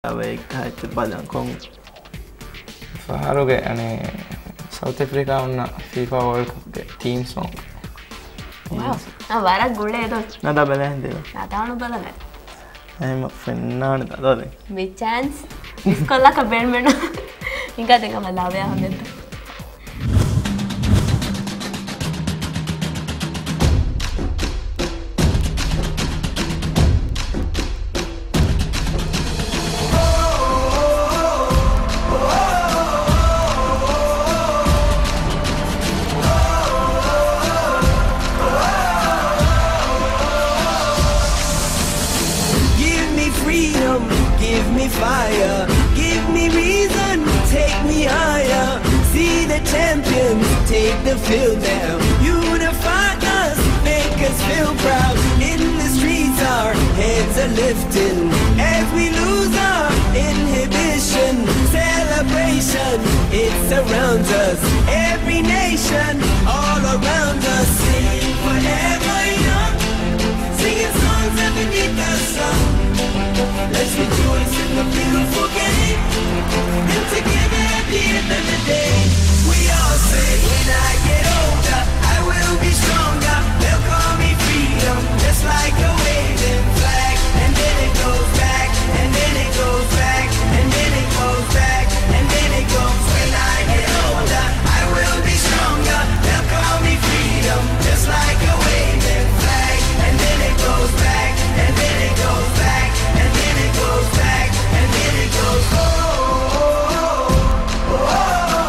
Baik, itu balang kong. Faharuge ane South Africa unna FIFA World Cup team song. Wow. Vara gule edo. Nada belende. Nadanu balane. I'm fennan tadole. With chance. Iskolla ka bedmeno. Inga denga malave hameddu. Give me fire, give me reason, take me higher. See the champions take the field now. Unify us, make us feel proud. In the streets our heads are lifting as we lose our inhibition. Celebration, it surrounds us. Every nation, all around us. Sing forever young, singing songs underneath the sun. Let's rejoice in the beautiful game. And together at the end of the day, we all say, when I get older, I will be stronger. They'll call me freedom, just like a waving flag. And then it goes back, and then it goes back, and then it goes back, and then it goes. When I get older, I will be stronger. They'll call me freedom, just like a waving flag. And then it goes back, and then it goes back. And then it goes back, and then it goes, oh, oh, oh,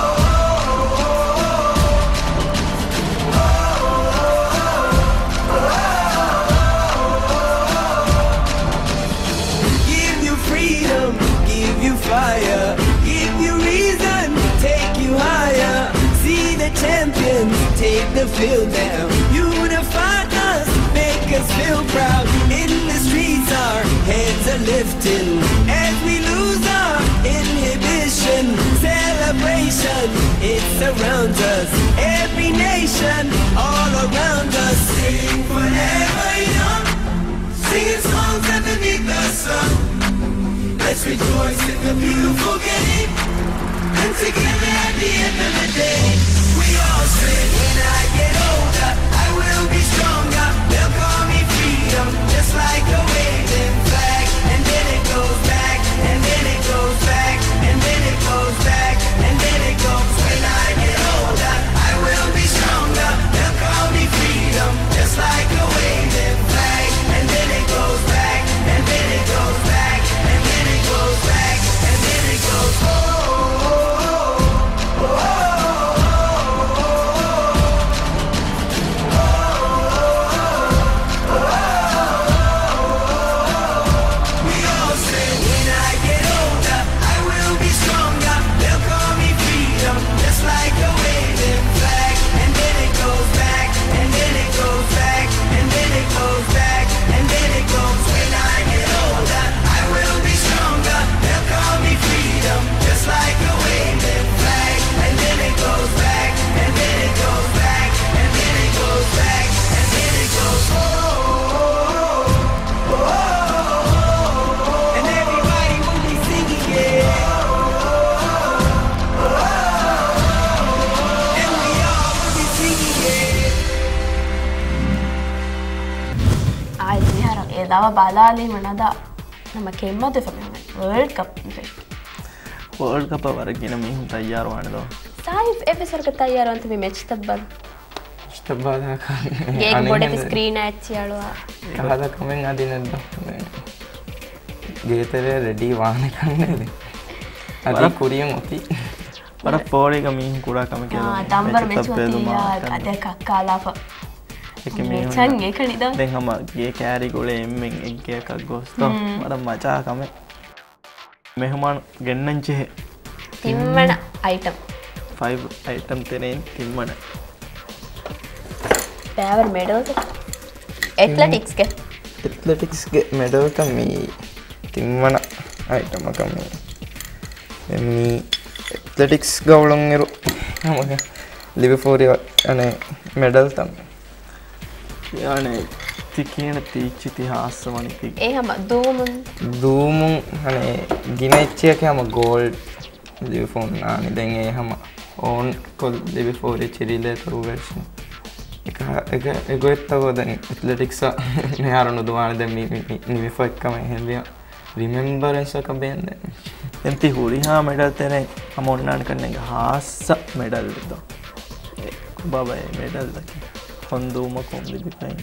Give you freedom, give you fire, give you reason, take you higher. See the champions take the field now. Unify us, make us feel proud. In the streets our heads are lifting as we lose our inhibition. Celebration, it surrounds us. Every nation, all around us. Sing forever young, singing songs underneath the sun. Let's rejoice in the beautiful game. And together at the end of the day, we all say, when I get older, I will be stronger. They'll call me freedom, just like a waving flag. And then it goes back, and then it goes back, and then it goes back, and then it goes. When I get older, I will be stronger. They'll call me freedom, just like a waving flag. And then it goes back, and then it goes back, and then it goes back, and then it goes. Oh, oh, oh, oh. Dava balali manada nama kemmade famemme World Cup World Cup වරගෙන මෙහුන් තයාර වනද සයිෆ් episode එක තයාර වන්ත මේ match තබ්බල් Istabada ගේම් බෝඩ් එක ස්ක්‍රීන් ඇච් යාළුවා කහද කමෙන් අදිනද ගේතරේ රෙඩි වාහන කන්නේද අද කුරියන් ඔති වර ෆෝල් එක මෙහුන් කුඩා කම කියලා දම්බර් මැච් වතියා අද කක්කාලාප දැන් හම ගේ කෑරි ගොලේ එම්මෙන් එක්ග එකක් ගොස්තෝ මට මචා කම මෙහමාන් ගෙන්නංචෙහෙ තිම්මන අයිටම් 5 අයිටම් තෙරෙන් තිම්මන පෑවර් මෙඩල්ස් ඇත්ලටික්ස්ගේ මෙඩල් කමී තිම්මන අයිටම කමී එමී ඇත්ලටික්ස් ගවුලොන් එරු ලිවෆෝරිය අනේ මෙඩල් තම याने තිකන තීච්චි තිහාස්ස වනිති ඒ හම දූමුන් දූමුන් අනේ ගිනච්චියක හම ගෝල්ඩ් ලිෆෝන් ආනි දැන් ඒ හම ඕන් කොල් ලිවි ෆෝරි චිරිලේ තරු වෙර්ෂන් එක එගොත්තකෝ දැන් ඇත්ලටික්ස මෙහාරනු දුවාන දැන් නිවිෆෝ එක්කම එහෙම රිමෙම්බරන්ස් එක බෙන්ද ಎಂತಿ ಹುರಿಹಾ ಮೆಡಲ್ ತೆನೆ ಅಮೌಂಟ್ ಕಣ್ಣಂಗೆ ಹಾಸ ಮೆಡಲ್ ಇದ್ದು ಬಾಬಾಯ್ ಮೆಡಲ್ ಹೊಂದು ಮಕ್ಕೊಂದು ಬಿಟ್ಟೈ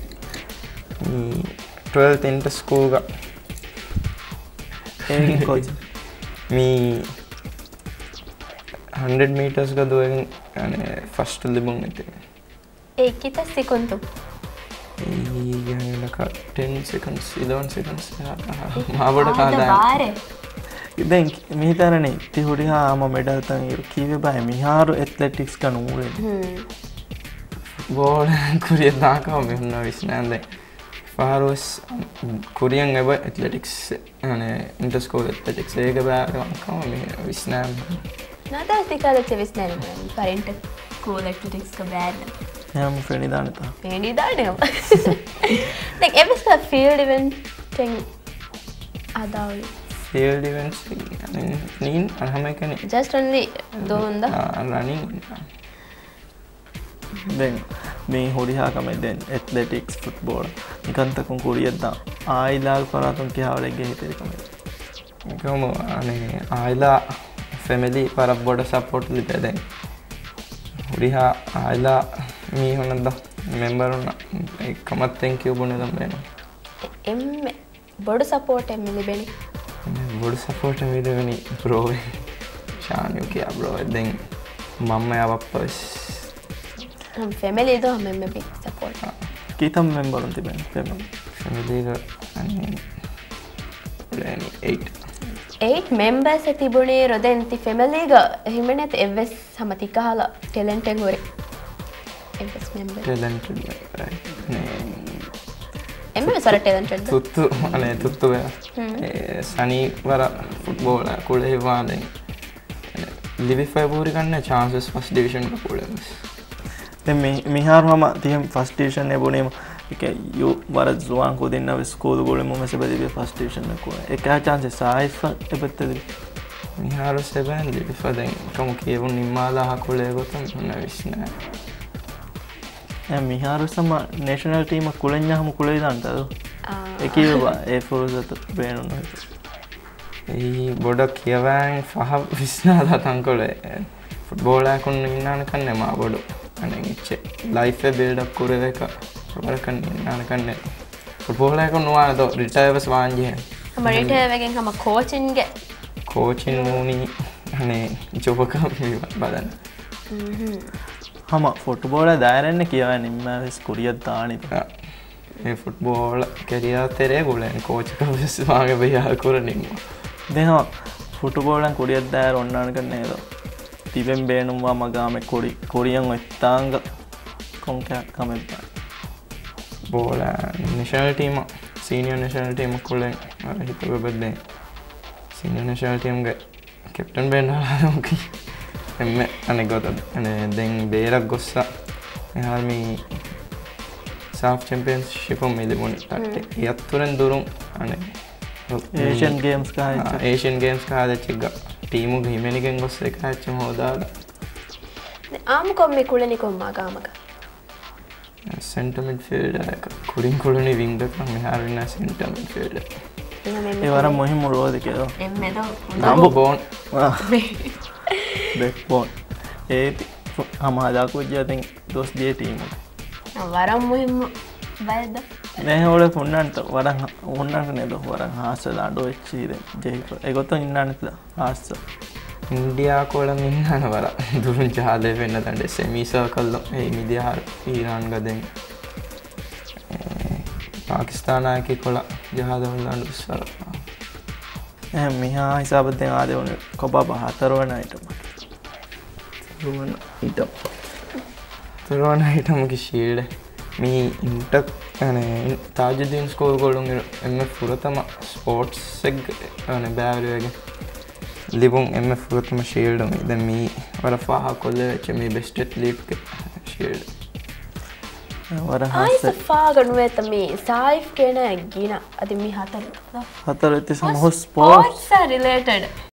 12th ಇಂಟರ್ ಸ್ಕೂಲ್ಗ ಹೇಗೆ ಕೋಚ್ ಮೀ 100 ಮೀಟರ್ಸ್ಗ ದೂರ ಫಸ್ಟ್ ಲಿಬುಂಗ್ ಐತೆ ඒකිත සිකුන්තු ಈಗ 10 seconds 11 seconds ಮಾಬಡ ಕಾದ ಬಾರೆ දැන් මිහිතරනේ ඉති හුරිහා ආම මෙඩල් තන් කීවේ බය මිහාරු ඇත්ලටික්ස් කන ඌරේ බෝල් කුරිය දාකම මෙන්න විශ්නාන්ද ෆාරෝස් කුරියන් එබ ඇත්ලටික්ස් අනේ ඉන්ටර් ස්කූල් ඇත්ලටික්ස් ඒක බෑකම මේ විශ්නාන් නදා තිකාලේ විශ්නාන් පරින්ට ස්කූල් ඇත්ලටික්ස් ක බෑඩ් යම් ෆ්‍රෙන්ඩි දානතා ෆ්‍රෙන්ඩි දානවා like එවස් ක ෆීල්ඩ් ඉවෙන්ට් thing අදාවි field events ನೀನ್ ಅರ್ಹಮೈಕನೆ just only ದೋಂದ running දැන් මේ හොරිහා කම දැන් ඇත්ලටික්ස් ෆුට්බෝල් නිකන්තකුන් කුරියද්දා ආයිලා පරාතුන් කියාවලගේ හිතේ කම එකම අනේ ආයිලා ෆැමිලි පරක් බොඩ සපෝට් ලිපේ දැන් හොරිහා ආයිලා මේ හොනද්ද මෙම්බර් උනා එකමත් thank you බොනේ දම් එම් බොඩ සපෝට් එම් ලිබෙනි බොඩ සපෝට් වීදවනි බ්‍රෝ ශානියෝ කියා බ්‍රෝ දැන් මම්ම යවප්පස් हम फैमिली दो हमें में भी सपोर्ट කීතම් මෙම්බර් උන් තිබෙන ෆැමිලි එක 8 members තිබුණේ රොදෙන්ති family ಗ හිමනෙත් එවස් සමති කහලා ටැලන්ට් එක හොරේ එවස් member talented එම්ම සර ටැලන්ට් තුත්තු අනේ තුත්තු සනි වර ෆුට්බෝල් කුලේ වාදෙන් ලිවිෆයි පූරි ගන්න chances first division එක කුලේ දැන් මිහාරුවම තියම් ෆස්ට් ඩිවිෂන් එබුනේම එක යු වර ජුවාන් කෝ දෙන්නව ස්කූල් ගෝලෙම මෙසබදී ෆස්ට් ඩිවිෂන් එක එක chance සායිෆ එපත්තදී මිහාරු සෙබන් ලිවිෆා දැන් කමු කියවුන් නිම්මාලා හකුලේ ගොතම් නවිස්නා මිහාරු සම ನೇಷನಲ್ ಟೀಮ್ ಕುಳೆഞ്ഞാම ಕುಳೆದ ಅಂತದು ಏಕೀವ ಎ ಫೋರ್ಸ್ ಬೇಣುನ ಈ ಬೊಡ කියවෑන් පහ විශ්නාලා තංකොලේ ෆුට්බෝල් එකකුන් ඉන්නාන කන්නේ මා බොඩ අනේ ඉච්චේ ලයිෆ් එක බිල්ඩ් අප් කරේ එක වරකන් ඉන්නාන කන්නේ ෆුට්බෝල් එකකුන් නොවන දෝ රිටයර්ස් වාංජේ हम रिटायर वेගෙන් हम कोचिंग ಗೆ कोचिंग නෝනි අනේ ජොබක බලන්න හම ෆොට්බෝල දායරන්න කියවන නිම්මස් කුරියත් දානිත මේ ෆුට්බෝල් කැරියා තෙරේ ගොලෙන් කෝච්ක විස්වාගේ බයා කරනින්ම දෙනවා ෆුට්බෝලන් කුරියත් දායර ඔන්නාන කන්නේද තිබෙන් බේනුම්වා මගාම කොරියන් ඔත්තාංග කොන්කයක් කමෙන්පා බෝල national team senior national team කොලෙන් හිතුව බද්දේ සීනියර් නැෂනල් ටීම්ගේ කැප්ටන් බෙන්නාලා එම්ම අනෙගොත දැන් බේරක් ගොස්සා එහාමි සාෆ් චැම්පියන්ෂිප් මිලිමුනි ටක්ටේ යත්තුරෙන් දුරුම් අනේ ඒෂියන් ගේම්ස් ඒෂියන් ගේම්ස් කාදච්චිග ටීමු හිමෙනිගෙන් ගොස්ස එක හැච්චම හෝදාලා ආමුකොම්මේ කුලනිකොම්මා ගාමක සෙන්ටර් මිඩ්ෆීල්ඩර් එක කුරින් කුළුනි වින්ග් එක මෙහාර වෙන සෙන්ටර් මිඩ්ෆීල්ඩර් ඒ වර මොහිම රෝද කියලා එම්මෙදෝ නම්බර් බෝන් බෙක්බෝන් ඒ හමාදාකු ජතින් දොස් දිය ටීම වරම් මුහිම බයද නෑහෝල පුන්නන්ට වරන් ඔන්නට නෙද වරන් හාස ලාඩෝ එච්චීද ජෙහික එගොත්ත ඉන්නන්නත ආස්ස ඉන්ඩියා කොලම් ඉන්නන වර දුරුන් ජාදය වෙන්න තන්ට සෙමිසා කල්ලම් ඒ මිදිහාර ඊරාන් ගදෙන් පාකිස්ථානායකි කොල ජහදවල්ලන්ඩ උස්වර මිහා හිසාබත්යෙන් ආද වන කොබා පහතරවන අයිටම තුරුවන හිටමකි ශීල්ඩ මේ ඉන්ටක් තාජදීන් ස්කෝල් ගොඩුන් එම ෆුරතම ස්පෝට්ස් එක් බෑවරගේ ලිබුන් එම ෆුරතම ශීල්ඩම ද මේ වර පහ කොල්ල වෙච්ච මේ බෙස්ටෙට් ලීප් ශීල්ඩ ආයිස ෆාගනුවේත මේ සායිෆ් කියන ගින අද මේ හතර හතර ඉතින් සම ස්පෝර්ට්ස් රිලේටඩ්